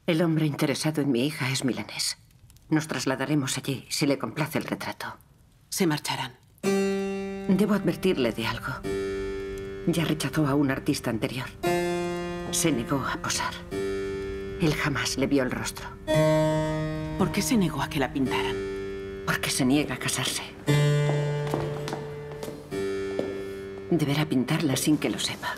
El hombre interesado en mi hija es milanés. Nos trasladaremos allí si le complace el retrato. Se marcharán. Debo advertirle de algo. Ya rechazó a un artista anterior. Se negó a posar. Él jamás le vio el rostro. ¿Por qué se negó a que la pintaran? Porque se niega a casarse. Deberá pintarla sin que lo sepa.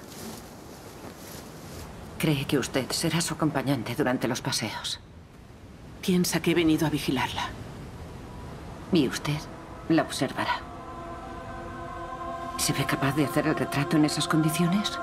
Cree que usted será su acompañante durante los paseos. Piensa que he venido a vigilarla. Y usted la observará. ¿Se ve capaz de hacer el retrato en esas condiciones?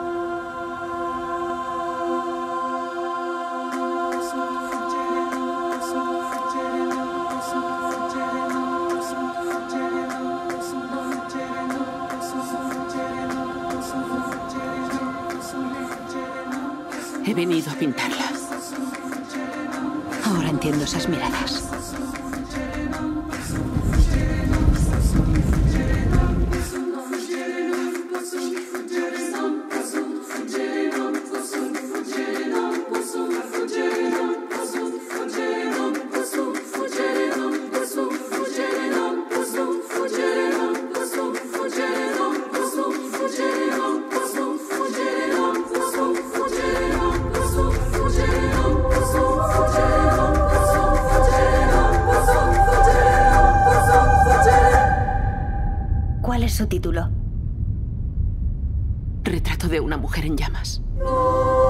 He venido a pintarla. Ahora entiendo esas miradas. ¿Cuál es su título? Retrato de una mujer en llamas.